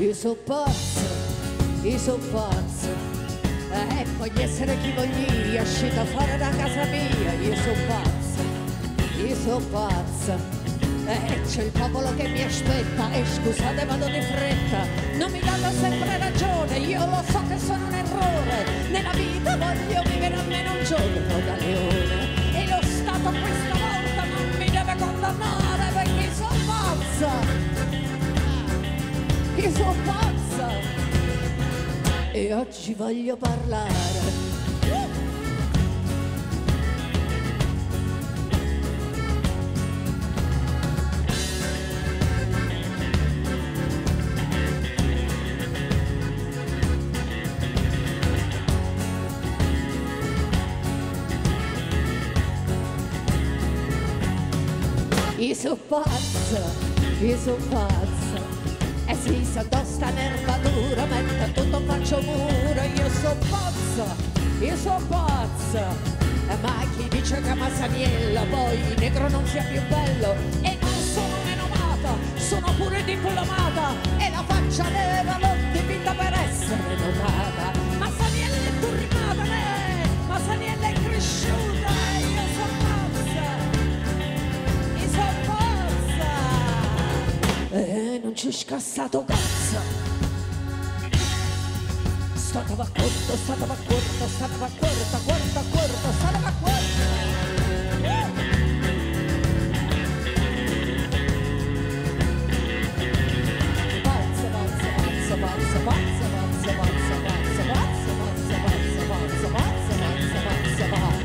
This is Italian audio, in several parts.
Io so pazzo, io so pazzo, e voglio essere chi voglio, uscita fuori da casa mia. Io so pazzo, io so pazza, e c'è il popolo che mi aspetta, e scusate vado di fretta, non mi danno sempre ragione, io lo so che sono un errore, nella vita voglio vivere almeno un giorno da leone, e lo Stato questa volta non mi deve condannare perché sono pazza. Io sono pazza e oggi voglio parlare. Io sono pazza, io sono pazza. E sì, sotto sta nervatura metto tutto faccio muro. Io so pazza, ma chi dice che Masaniello poi il negro non sia più bello? E non sono meno amata, sono pure diplomata, e la faccia nera l'ho dipinta per essere notata. Masaniello è turbata, Masaniello è cresciuta, io so pazza, io so pazza. Non c'è scassato cazzo. Statava corto, statava corto, statava corta, corta, corta, statava corta. Pazza, pazza, pazza, pazza, pazza, pazza, pazza, pazza, pazza, pazza, pazza, pazza, pazza, pazza, pazza.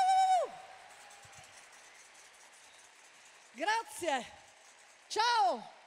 Grazie, ciao!